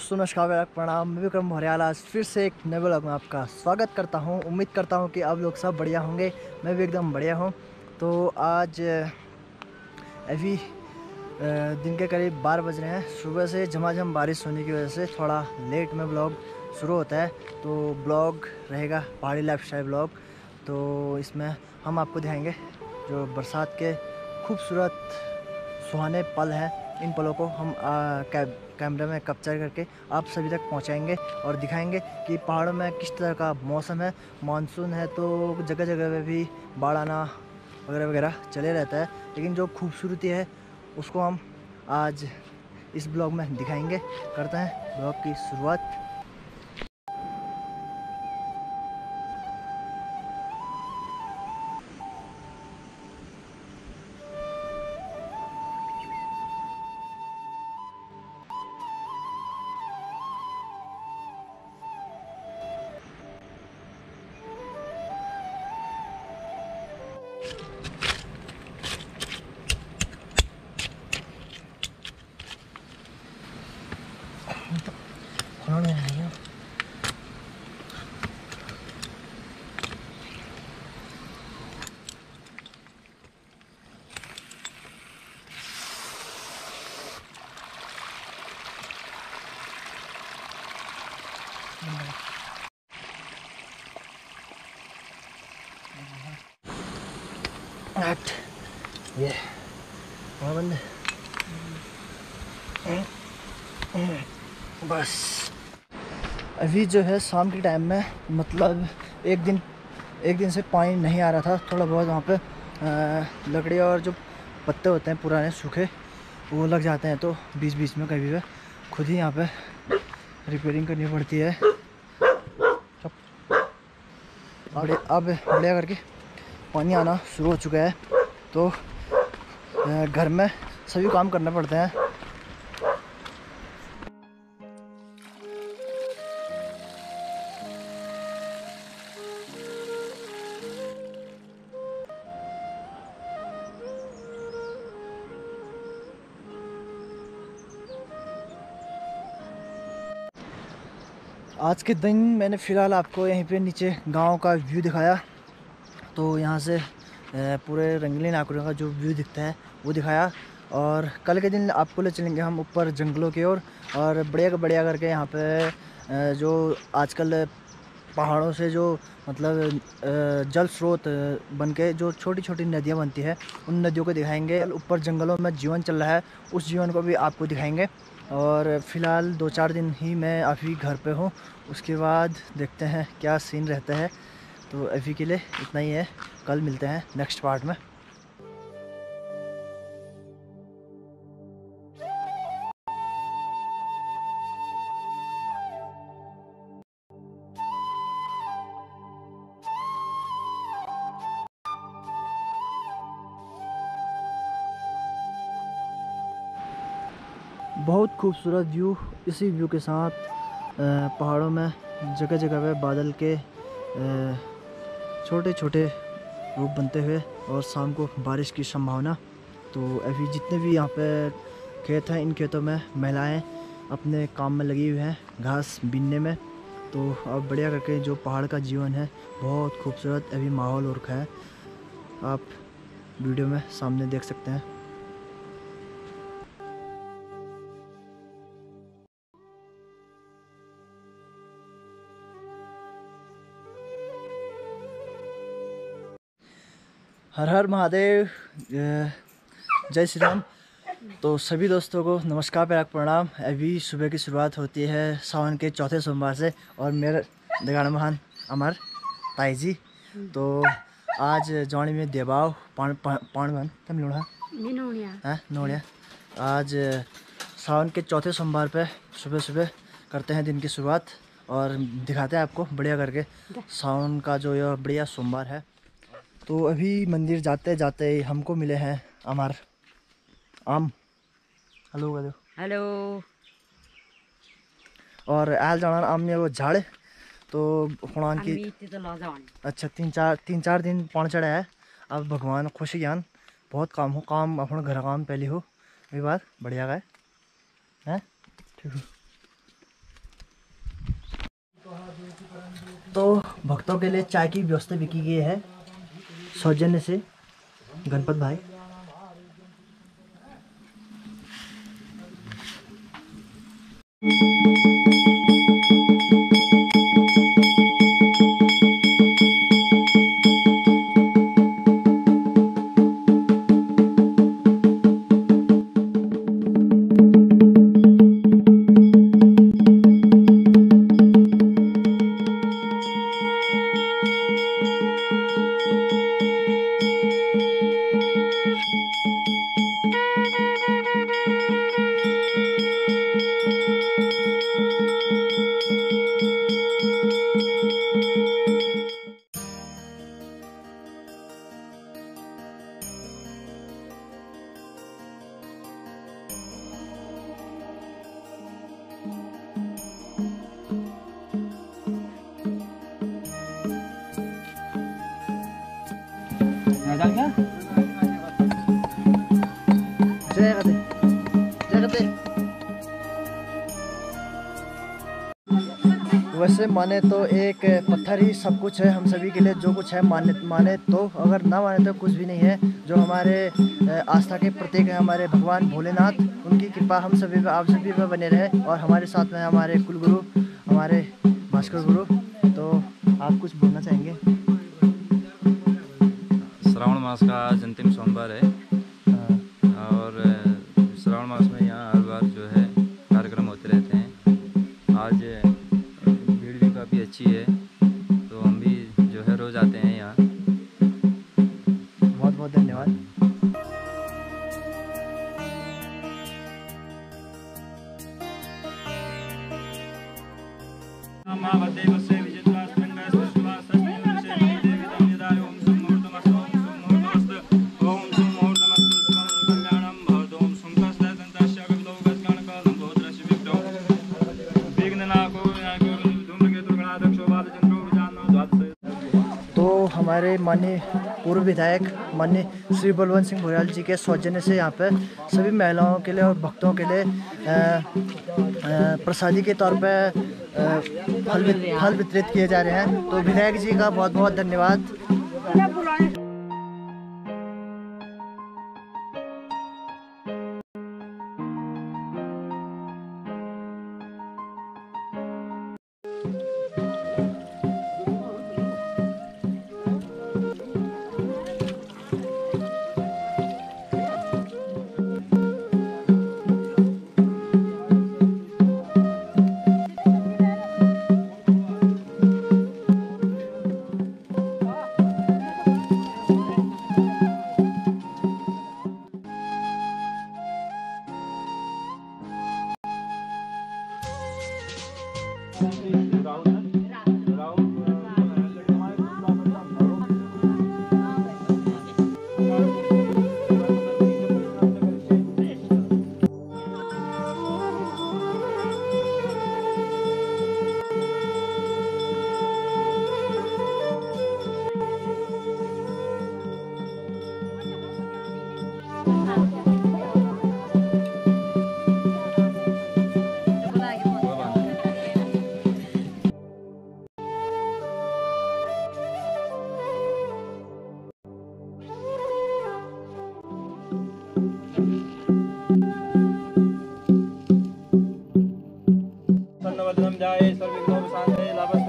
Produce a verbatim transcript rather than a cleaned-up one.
दोस्तों नमस्कार प्रणाम। मैं विक्रम भरियाल आज फिर से एक नए व्लॉग में आपका स्वागत करता हूं। उम्मीद करता हूं कि आप लोग सब बढ़िया होंगे। मैं भी एकदम बढ़िया हूं। तो आज अभी दिन के करीब बारह बज रहे हैं। सुबह से झमाझम बारिश होने की वजह से थोड़ा लेट में ब्लॉग शुरू होता है। तो ब्लॉग रहेगा पहाड़ी लाइफस्टाइल ब्लॉग। तो इसमें हम आपको दिखाएंगे जो बरसात के खूबसूरत सुहाने पल हैं। इन पलों को हम कैब कैमरे में कैप्चर करके आप सभी तक पहुंचाएंगे और दिखाएंगे कि पहाड़ों में किस तरह का मौसम है। मानसून है तो जगह जगह पे भी बाढ़ आना वगैरह वगैरह चले रहता है, लेकिन जो खूबसूरती है उसको हम आज इस ब्लॉग में दिखाएंगे। करते हैं ब्लॉग की शुरुआत। आठ ये वहाँ बंद बस। अभी जो है शाम के टाइम में, मतलब एक दिन एक दिन से पानी नहीं आ रहा था। थोड़ा बहुत वहाँ पे लकड़ी और जो पत्ते होते हैं पुराने सूखे वो लग जाते हैं, तो बीच बीच में कभी भी खुद ही यहाँ पे रिपेयरिंग करनी पड़ती है। बढ़िया अब बढ़िया करके पानी आना शुरू हो चुका है, तो घर में सभी काम करने पड़ते हैं। आज के दिन मैंने फ़िलहाल आपको यहीं पे नीचे गांव का व्यू दिखाया। तो यहाँ से पूरे रंगीन आंकड़ों का जो व्यू दिखता है वो दिखाया। और कल के दिन आपको ले चलेंगे हम ऊपर जंगलों की ओर, और, और बढ़िया बढ़िया करके यहाँ पे जो आजकल पहाड़ों से जो मतलब जल स्रोत बन के जो छोटी छोटी नदियाँ बनती है उन नदियों को दिखाएंगे। ऊपर जंगलों में जीवन चल रहा है, उस जीवन को भी आपको दिखाएंगे। और फ़िलहाल दो चार दिन ही मैं अभी घर पे हूँ, उसके बाद देखते हैं क्या सीन रहता है। तो अभी के लिए इतना ही है, कल मिलते हैं नेक्स्ट पार्ट में। बहुत खूबसूरत व्यू। इसी व्यू के साथ पहाड़ों में जगह जगह पे बादल के छोटे छोटे रूप बनते हुए और शाम को बारिश की संभावना। तो अभी जितने भी यहाँ पे खेत हैं, इन खेतों में महिलाएं अपने काम में लगी हुई हैं घास बीनने में। तो अब बढ़िया करके जो पहाड़ का जीवन है बहुत खूबसूरत अभी माहौल हो रखा है, आप वीडियो में सामने देख सकते हैं। हर हर महादेव, जय श्री राम। तो सभी दोस्तों को नमस्कार प्यार प्रणाम। अभी सुबह की शुरुआत होती है सावन के चौथे सोमवार से, और मेरे दगाड़ महान अमर ताई जी। तो आज जौनी में देवाव पान पान तम लोड़ा है नोड़िया। आज सावन के चौथे सोमवार पे सुबह सुबह करते हैं दिन की शुरुआत, और दिखाते हैं आपको बढ़िया करके सावन का जो यह बढ़िया सोमवार है। तो अभी मंदिर जाते जाते हमको मिले हैं अमर आम। Hello hello. और आल जाना आम ने वो झाड़ तो हुणान की अच्छा तीन चार तीन चार दिन पान चढ़ा है। अब भगवान खुशी ज्ञान बहुत काम हो, काम अपना घर काम पहले हो, ये बात बढ़िया है, है? ठीक है। भक्तों के लिए चाय की व्यवस्था भी की गई है सौजन्य से गणपत भाई। जय राधे जय राधे। वैसे माने तो एक पत्थर ही सब कुछ है हम सभी के लिए, जो कुछ है माने माने तो, अगर ना माने तो कुछ भी नहीं है। जो हमारे आस्था के प्रतीक है हमारे भगवान भोलेनाथ, उनकी कृपा हम सभी पे आप सभी पे बने रहे और हमारे साथ में हमारे कुल गुरु हमारे भास्कर गुरु। तो आप कुछ बोलना चाहेंगे? श्रावण मास का आज अंतिम सोमवार है और श्रावण मास में यहाँ हर बार जो है कार्यक्रम होते रहते हैं। आज भीड़ भी काफ़ी अच्छी है, तो हम भी जो है रोज़ आते हैं यहाँ। बहुत बहुत धन्यवाद। तो हमारे माननीय पूर्व विधायक माननीय श्री बलवंत सिंह भुरियाल जी के सौजन्य से यहाँ पे सभी महिलाओं के लिए और भक्तों के लिए प्रसादी के तौर पे आ, फल फल वितरित किए जा रहे हैं। तो विधायक जी का बहुत बहुत धन्यवाद। जाए सर्विघ्नोपशांतये लाभ